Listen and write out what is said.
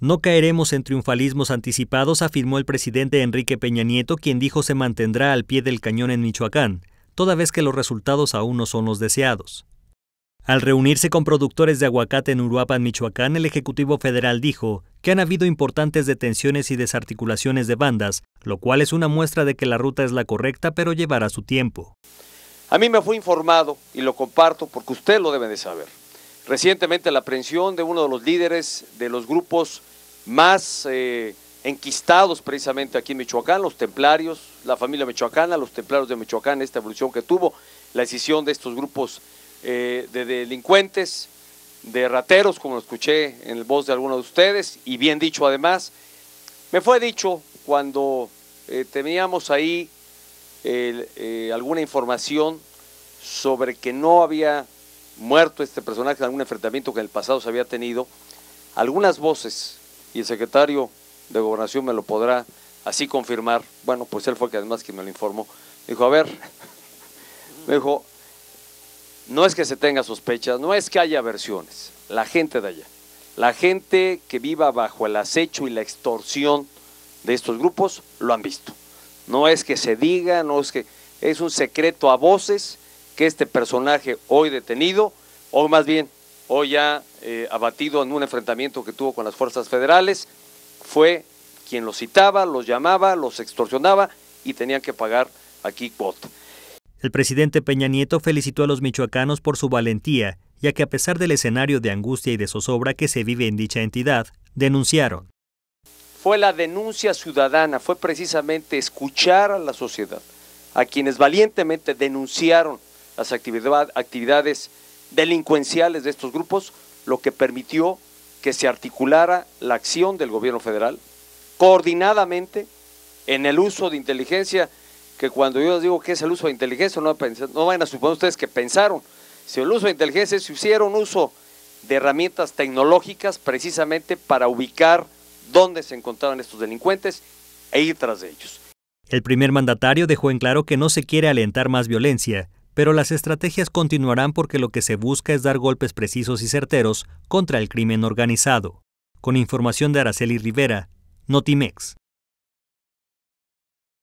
No caeremos en triunfalismos anticipados, afirmó el presidente Enrique Peña Nieto, quien dijo se mantendrá al pie del cañón en Michoacán, toda vez que los resultados aún no son los deseados. Al reunirse con productores de aguacate en Uruapan, Michoacán, el Ejecutivo Federal dijo que han habido importantes detenciones y desarticulaciones de bandas, lo cual es una muestra de que la ruta es la correcta, pero llevará su tiempo. A mí me fue informado, y lo comparto porque usted lo debe de saber, recientemente la aprehensión de uno de los líderes de los grupos más enquistados precisamente aquí en Michoacán, los templarios, la familia michoacana, los templarios de Michoacán, esta evolución que tuvo, la decisión de estos grupos de delincuentes, de rateros, como lo escuché en el voz de algunos de ustedes, y bien dicho además. Me fue dicho cuando teníamos ahí alguna información sobre que no había muerto este personaje en algún enfrentamiento que en el pasado se había tenido, algunas voces, y el secretario de Gobernación me lo podrá así confirmar, bueno, pues él fue que además que me lo informó, dijo, a ver, me dijo, no es que se tenga sospechas, no es que haya versiones, la gente de allá, la gente que viva bajo el acecho y la extorsión de estos grupos, lo han visto. No es que se diga, no es que, es un secreto a voces que este personaje hoy detenido, o más bien, hoy ya abatido en un enfrentamiento que tuvo con las fuerzas federales, fue quien los citaba, los llamaba, los extorsionaba y tenían que pagar aquí cuota. El presidente Peña Nieto felicitó a los michoacanos por su valentía, ya que a pesar del escenario de angustia y de zozobra que se vive en dicha entidad, denunciaron. Fue la denuncia ciudadana, fue precisamente escuchar a la sociedad, a quienes valientemente denunciaron las actividades delincuenciales de estos grupos, lo que permitió que se articulara la acción del gobierno federal coordinadamente en el uso de inteligencia, que cuando yo les digo que es el uso de inteligencia, no vayan a suponer ustedes que pensaron, si el uso de inteligencia se hicieron uso de herramientas tecnológicas precisamente para ubicar dónde se encontraban estos delincuentes e ir tras de ellos. El primer mandatario dejó en claro que no se quiere alentar más violencia, pero las estrategias continuarán porque lo que se busca es dar golpes precisos y certeros contra el crimen organizado. Con información de Araceli Rivera, Notimex.